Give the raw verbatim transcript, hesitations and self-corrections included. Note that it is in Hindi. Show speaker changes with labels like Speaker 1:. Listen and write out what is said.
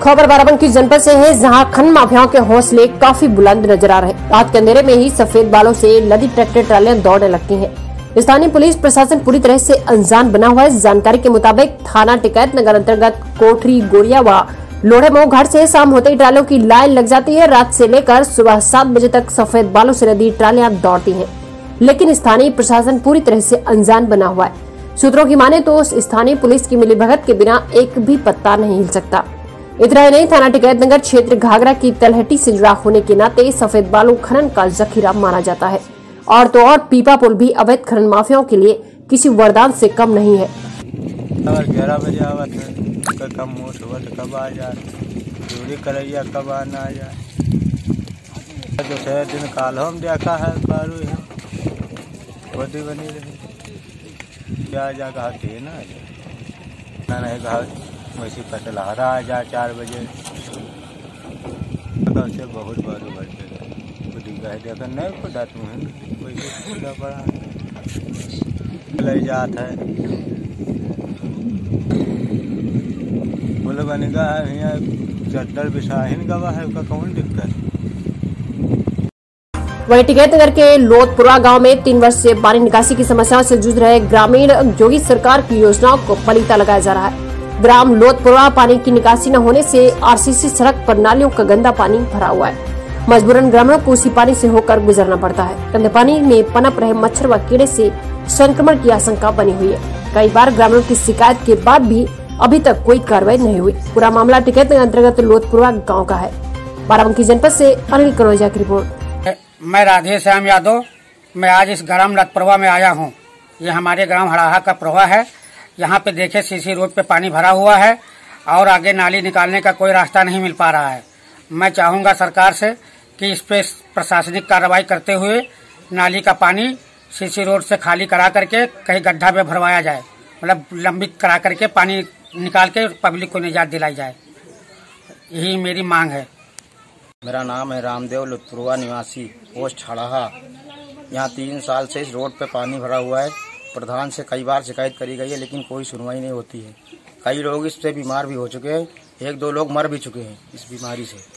Speaker 1: खबर बाराबंकी जनपद से है, जहां खनन माफियाओं के हौसले काफी बुलंद नजर आ रहे हैं। रात के अंधेरे में ही सफेद बालों से लदी ट्रैक्टर ट्रालियां दौड़ने लगती हैं। स्थानीय पुलिस प्रशासन पूरी तरह से अनजान बना हुआ है। जानकारी के मुताबिक थाना टिकैत नगर अंतर्गत कोठरी गोरिया व लोढ़े मऊ घाट से शाम होते ही ट्रालियों की लाइन लग जाती है। रात से लेकर सुबह सात बजे तक सफेद बालों से लदी ट्रालियां दौड़ती हैं, लेकिन स्थानीय प्रशासन पूरी तरह से अनजान बना हुआ है। सूत्रों की माने तो स्थानीय पुलिस की मिलीभगत के बिना एक भी पत्ता नहीं हिल सकता। इतना ही नहीं, थाना टिकैत नगर क्षेत्र घाघरा की तलहटी से जुड़ा होने के नाते सफेद बालू खनन का जखीरा माना जाता है। और तो और पीपा पुल भी अवैध खनन माफियाओं के लिए किसी वरदान से कम नहीं है।
Speaker 2: ग्यारह बजे आवत है, कम मोट हुआ तो कब आ जाए, चोरी करैया कब आना आ जाए। जो है दिन काल हम देखा है पारू है बदी बनी रही क्या जाकर हाथी ना ना नहीं कहा वैसी फसल हरा आ जाए चार बजे से बहुत बार बढ़ गए देखा नहीं खुदा तुम्हें वैसे पड़ा ले जाता है बोले बने का यहाँ चद्दर बिछाहीन गवा है उसका कौन दिक्कत।
Speaker 1: वहीं टिकैत नगर के लोतपुरा गांव में तीन वर्ष से पानी निकासी की समस्याओं से जूझ रहे ग्रामीण योगी सरकार की योजनाओं को पलीता लगाया जा रहा है। ग्राम लोतपुरा पानी की निकासी न होने से आरसीसी सड़क पर नालियों का गंदा पानी भरा हुआ है। मजबूरन ग्रामीणों को उसी पानी से होकर गुजरना पड़ता है। गंदे पानी में पनप रहे मच्छर व कीड़े से संक्रमण की आशंका बनी हुई है। कई बार ग्रामीणों की शिकायत के बाद भी अभी तक कोई कार्रवाई नहीं हुई। पूरा मामला टिकैत नगर अंतर्गत लोतपुरा गाँव का है। बाराबंकी जनपद से अनिल कनौजिया की रिपोर्ट।
Speaker 3: मैं राधे श्याम यादव, मैं आज इस ग्राम लतप्रवा में आया हूँ। ये हमारे ग्राम हड़ाहा का प्रवा है। यहाँ पे देखे सीसी रोड पे पानी भरा हुआ है और आगे नाली निकालने का कोई रास्ता नहीं मिल पा रहा है। मैं चाहूँगा सरकार से कि इस पे प्रशासनिक कार्रवाई करते हुए नाली का पानी सीसी रोड से खाली करा करके कहीं गड्ढा में भरवाया जाए, मतलब लंबित करा करके पानी निकाल के पब्लिक को निजात दिलाई जाए। यही मेरी मांग है।
Speaker 4: मेरा नाम है रामदेव, लुतपुरवा निवासी, पोस्ट हड़ाहा। यहाँ तीन साल से इस रोड पे पानी भरा हुआ है। प्रधान से कई बार शिकायत करी गई है, लेकिन कोई सुनवाई नहीं होती है। कई लोग इससे बीमार भी हो चुके हैं, एक दो लोग मर भी चुके हैं इस बीमारी से।